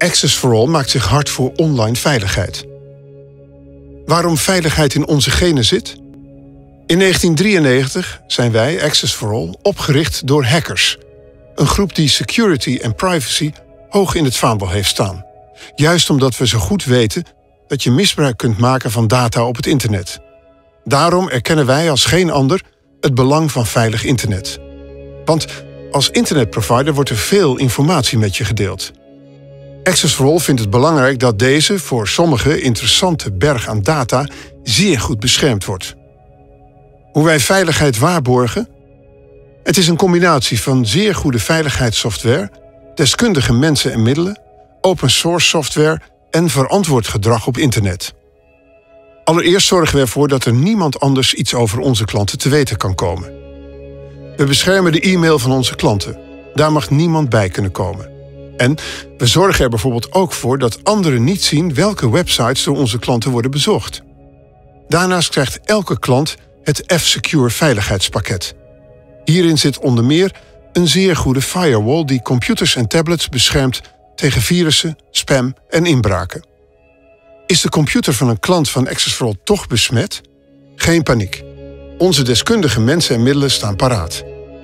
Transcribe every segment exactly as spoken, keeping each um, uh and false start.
Access for All maakt zich hard voor online veiligheid. Waarom veiligheid in onze genen zit? In negentien drieënnegentig zijn wij, Access for All, opgericht door hackers. Een groep die security en privacy hoog in het vaandel heeft staan. Juist omdat we zo goed weten dat je misbruik kunt maken van data op het internet. Daarom erkennen wij als geen ander het belang van veilig internet. Want als internetprovider wordt er veel informatie met je gedeeld. Access for All vindt het belangrijk dat deze voor sommige interessante berg aan data zeer goed beschermd wordt. Hoe wij veiligheid waarborgen? Het is een combinatie van zeer goede veiligheidssoftware, deskundige mensen en middelen, open source software en verantwoord gedrag op internet. Allereerst zorgen we ervoor dat er niemand anders iets over onze klanten te weten kan komen. We beschermen de e-mail van onze klanten. Daar mag niemand bij kunnen komen. En we zorgen er bijvoorbeeld ook voor dat anderen niet zien welke websites door onze klanten worden bezocht. Daarnaast krijgt elke klant het F-Secure veiligheidspakket. Hierin zit onder meer een zeer goede firewall die computers en tablets beschermt tegen virussen, spam en inbraken. Is de computer van een klant van Access for All toch besmet? Geen paniek. Onze deskundige mensen en middelen staan paraat.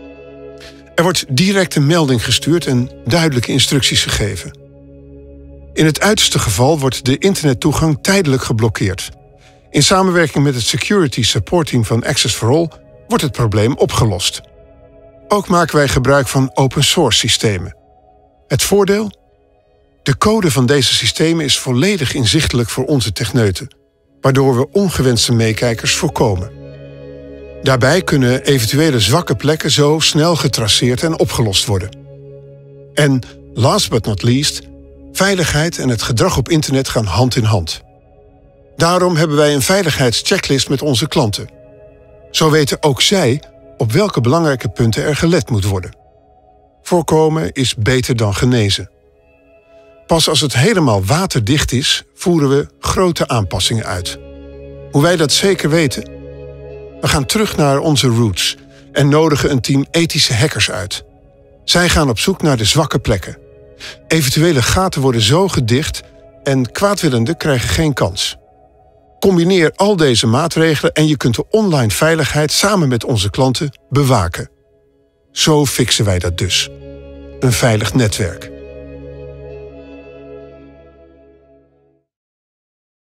Er wordt direct een melding gestuurd en duidelijke instructies gegeven. In het uiterste geval wordt de internettoegang tijdelijk geblokkeerd. In samenwerking met het Security Support Team van Access for All wordt het probleem opgelost. Ook maken wij gebruik van open source systemen. Het voordeel? De code van deze systemen is volledig inzichtelijk voor onze techneuten, waardoor we ongewenste meekijkers voorkomen. Daarbij kunnen eventuele zwakke plekken zo snel getraceerd en opgelost worden. En last but not least, veiligheid en het gedrag op internet gaan hand in hand. Daarom hebben wij een veiligheidschecklist met onze klanten. Zo weten ook zij op welke belangrijke punten er gelet moet worden. Voorkomen is beter dan genezen. Pas als het helemaal waterdicht is, voeren we grote aanpassingen uit. Hoe wij dat zeker weten? We gaan terug naar onze roots en nodigen een team ethische hackers uit. Zij gaan op zoek naar de zwakke plekken. Eventuele gaten worden zo gedicht en kwaadwillenden krijgen geen kans. Combineer al deze maatregelen en je kunt de online veiligheid samen met onze klanten bewaken. Zo fixen wij dat dus. Een veilig netwerk.